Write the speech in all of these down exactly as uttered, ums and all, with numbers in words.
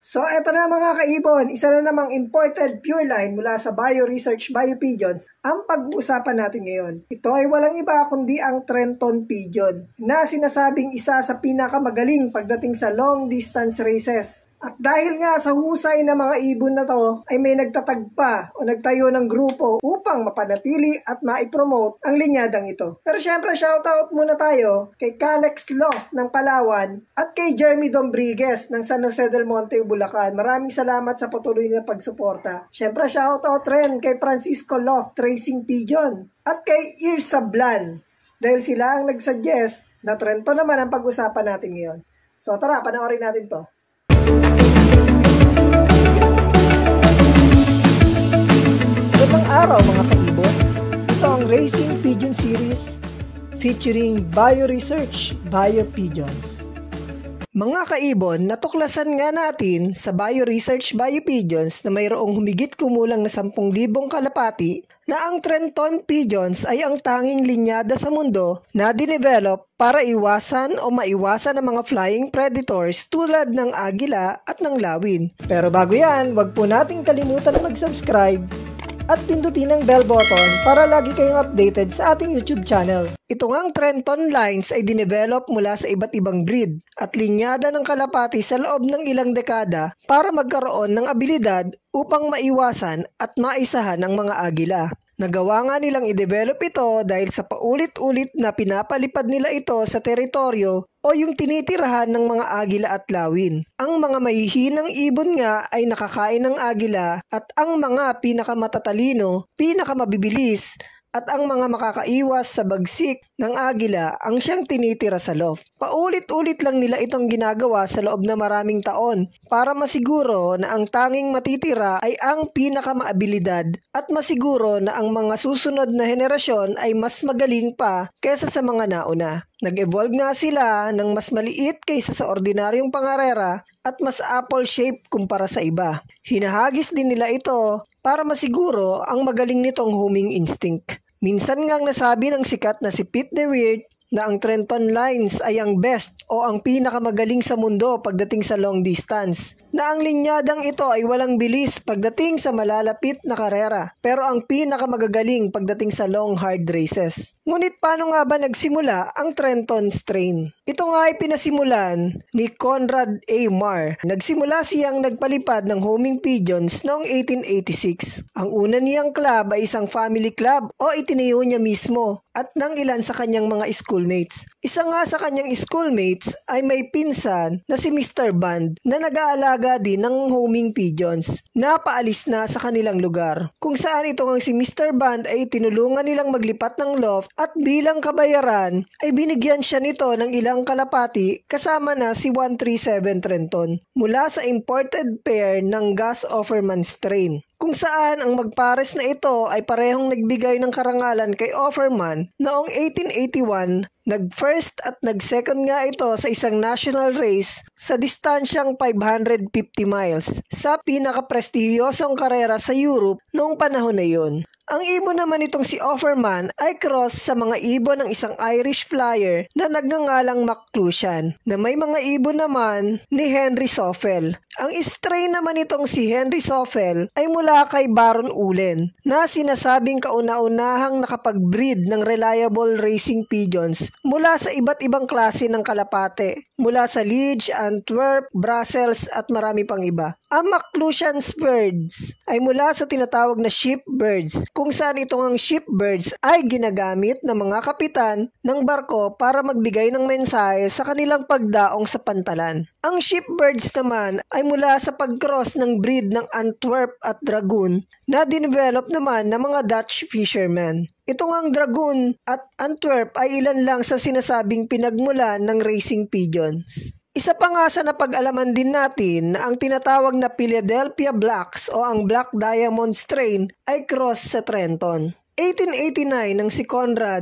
So eto na mga kaibon, isa na namang imported pure line mula sa Bio Research Bio Pigeons ang pag-uusapan natin ngayon. Ito ay walang iba kundi ang Trenton Pigeon na sinasabing isa sa pinakamagaling pagdating sa long distance races. At dahil nga sa husay ng mga ibon na to ay may nagtatagpa o nagtayo ng grupo upang mapanatili at maipromote ang linyadang ito. Pero syempre shoutout muna tayo kay Calex Loft ng Palawan at kay Jeremy Dombriguez ng San Jose del Monte, Bulacan. Maraming salamat sa patuloy na pagsuporta. Syempre shoutout rin kay Francisco Loft Racing Pigeon at kay Ears Sablan dahil sila ang nagsuggest na Trenton naman ang pag-usapan natin ngayon. So tara, panoorin natin to. Magandang araw mga kaibon. Ito ang Racing Pigeon Series featuring Bio Research Bio Pigeons. Mga kaibon, natuklasan nga natin sa Bio Research Bio Pigeons na mayroong humigit kumulang na sampung libong kalapati na ang Trenton Pigeons ay ang tanging linyada sa mundo na dinevelop para iwasan o maiwasan ang mga flying predators tulad ng agila at ng lawin. Pero bago yan, wag po nating kalimutan na mag-subscribe at pindutin ang bell button para lagi kayong updated sa ating YouTube channel. Ito ngang Trenton lines ay dinevelop mula sa iba't ibang breed at linyada ng kalapati sa loob ng ilang dekada para magkaroon ng abilidad upang maiwasan at maisahan ang mga agila. Nagawa nga nilang i-develop ito dahil sa paulit-ulit na pinapalipad nila ito sa teritoryo o yung tinitirahan ng mga agila at lawin. Ang mga mahihinang ibon nga ay nakakain ng agila at ang mga pinakamatatalino, pinakamabibilis at ang mga makakaiwas sa bagsik ng agila ang siyang tinitira sa loft. Paulit-ulit lang nila itong ginagawa sa loob na maraming taon para masiguro na ang tanging matitira ay ang pinakamaabilidad at masiguro na ang mga susunod na henerasyon ay mas magaling pa kaysa sa mga nauna. Nag-evolve nga sila ng mas maliit kaysa sa ordinaryong pangarera at mas apple-shaped kumpara sa iba. Hinahagis din nila ito para masiguro ang magaling nitong homing instinct. Minsan ngang nasabi ng sikat na si Pete DeWeert na ang Trenton lines ay ang best o ang pinakamagaling sa mundo pagdating sa long distance. Na ang linyadang ito ay walang bilis pagdating sa malalapit na karera, pero ang pinakamagagaling pagdating sa long hard races. Ngunit paano nga ba nagsimula ang Trenton strain? Ito nga ay pinasimulan ni Conrad A. Marr. Nagsimula siyang nagpalipad ng homing pigeons noong eighteen eighty-six. Ang una niyang club ay isang family club o itinayo niya mismo at ng ilan sa kanyang mga schoolmates. Isa nga sa kanyang schoolmates ay may pinsan na si Mister Band na nag-aalaga din ng homing pigeons. Napaalis na sa kanilang lugar. Kung saan ito ngang si Mister Band ay tinulungan nilang maglipat ng loft at bilang kabayaran ay binigyan siya nito ng ilang kalapati kasama na si one thirty-seven Trenton mula sa imported pair ng Gus Offerman strain. Kung saan ang magpares na ito ay parehong nagbigay ng karangalan kay Offerman noong eighteen eighty-one, nag-first at nag-second nga ito sa isang national race sa distansyang five hundred fifty miles sa pinaka-prestihiyosong karera sa Europe noong panahon na yun. Ang ibon naman itong si Offerman ay cross sa mga ibon ng isang Irish flyer na nagngangalang McClushan na may mga ibon naman ni Henry Soffel. Ang strain naman itong si Henry Soffel ay mula kay Baron Ulen na sinasabing kauna-unahang nakapag-breed ng reliable racing pigeons mula sa iba't ibang klase ng kalapate mula sa Liege, Antwerp, Brussels at marami pang iba. Ang McClushan's birds ay mula sa tinatawag na sheep birds kung saan itong ang sheep birds ay ginagamit ng mga kapitan ng barko para magbigay ng mensahe sa kanilang pagdaong sa pantalan. Ang sheep birds naman ay mula sa pag-cross ng breed ng Antwerp at Dragoon na dinevelop naman ng mga Dutch fishermen. Itong ang Dragoon at Antwerp ay ilan lang sa sinasabing pinagmulan ng racing pigeons. Isa pa nga sa napag-alaman din natin na ang tinatawag na Philadelphia Blacks o ang Black Diamond strain ay cross sa Trenton. eighteen eighty-nine nang si Conrad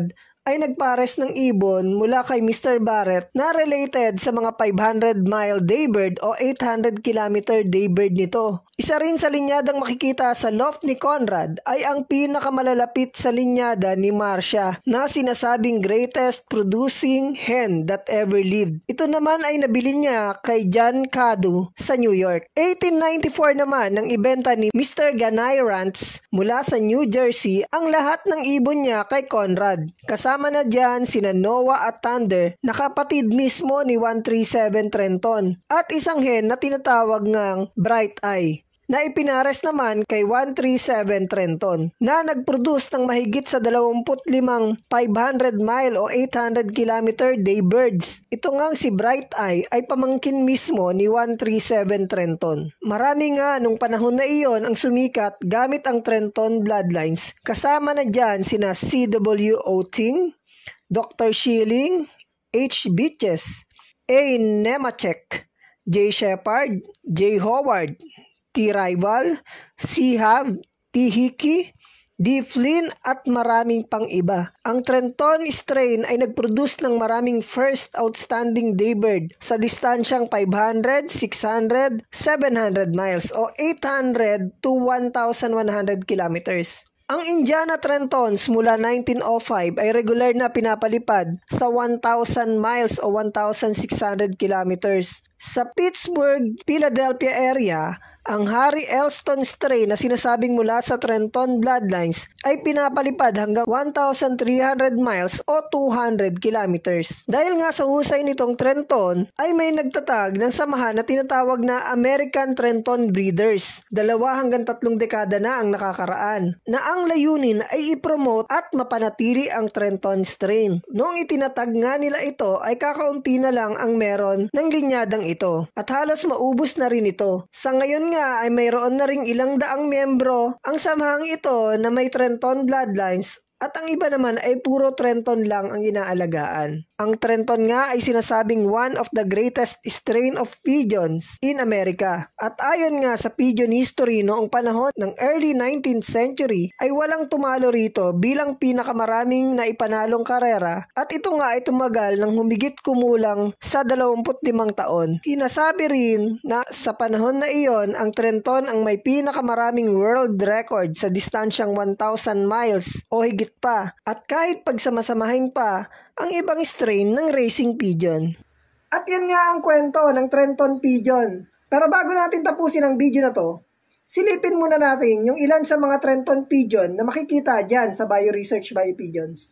ay nagpares ng ibon mula kay Mister Barrett na related sa mga five hundred mile daybird o eight hundred kilometer daybird nito. Isa rin sa linyadang makikita sa loft ni Conrad ay ang pinakamalalapit sa linyada ni Marcia na sinasabing greatest producing hen that ever lived. Ito naman ay nabili niya kay John Cadu sa New York. eighteen ninety-four naman nang ibenta ni Mister Ganay Rants mula sa New Jersey ang lahat ng ibon niya kay Conrad. Kasama na dyan sina Noah at Thunder na kapatid mismo ni one thirty-seven Trenton at isang hen na tinatawag ngang Bright Eye na ipinares naman kay one thirty-seven Trenton na nag-produce ng mahigit sa twenty-five five hundred mile o eight hundred kilometer daybirds. Ito ngang si Bright Eye ay pamangkin mismo ni one thirty-seven Trenton. Marami nga nung panahon na iyon ang sumikat gamit ang Trenton bloodlines. Kasama na dyan sina C W Oting, Doctor Schilling, H. Beaches, A. Nemechek, J. Shepard, J. Howard, T. Rival, C. Hav, T. Hickey, D. Flynn at maraming pang iba. Ang Trenton strain ay nagproduce ng maraming first outstanding daybird sa distansyang five hundred, six hundred, seven hundred miles o eight hundred to one thousand one hundred kilometers. Ang Indiana Trentons mula nineteen oh five ay regular na pinapalipad sa one thousand miles o one thousand six hundred kilometers. Sa Pittsburgh, Philadelphia area, ang Harry Elston strain na sinasabing mula sa Trenton bloodlines ay pinapalipad hanggang one thousand three hundred miles o two hundred kilometers. Dahil nga sa husay nitong Trenton ay may nagtatag ng samahan na tinatawag na American Trenton Breeders. Dalawa hanggang tatlong dekada na ang nakakaraan na ang layunin ay i-promote at mapanatili ang Trenton strain. Noong itinatag nga nila ito ay kakaunti na lang ang meron ng linyadang ito at halos maubos na rin ito. Sa ngayon nga ay mayroon na ring ilang daang miyembro ang samahang ito na may Trenton bloodlines at ang iba naman ay puro Trenton lang ang inaalagaan. Ang Trenton nga ay sinasabing one of the greatest strain of pigeons in America. At ayon nga sa pigeon history noong panahon ng early nineteenth century ay walang tumalo rito bilang pinakamaraming naipanalong karera at ito nga ay tumagal ng humigit kumulang sa dalawampu't limang taon. Sinasabi rin na sa panahon na iyon ang Trenton ang may pinakamaraming world record sa distansyang one thousand miles o higit pa at kahit pagsamasamahin pa ang ibang strain ng racing pigeon. At yan nga ang kwento ng Trenton Pigeon. Pero bago natin tapusin ang video na to, silipin muna natin yung ilan sa mga Trenton Pigeon na makikita dyan sa BioResearch BioPigeons.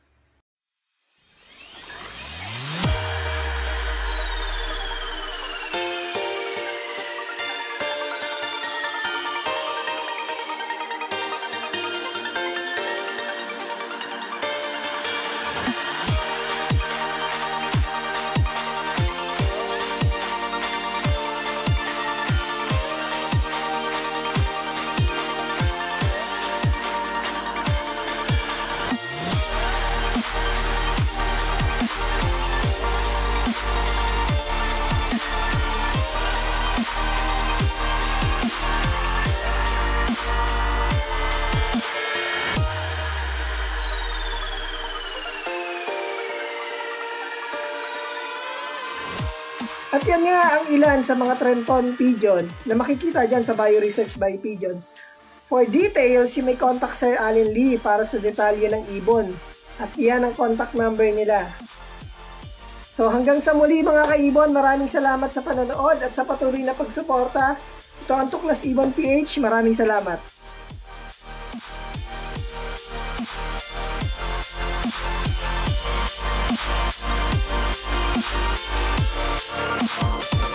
At yan nga ang ilan sa mga Trenton Pigeon na makikita dyan sa BioResearch BioPigeons. For details, you may contact Sir Allen Lee para sa detalye ng ibon. At yan ang contact number nila. So hanggang sa muli mga kaibon, maraming salamat sa panonood at sa patuloy na pagsuporta. Ito ang Tuklas Ibon P H. Maraming salamat. Oh.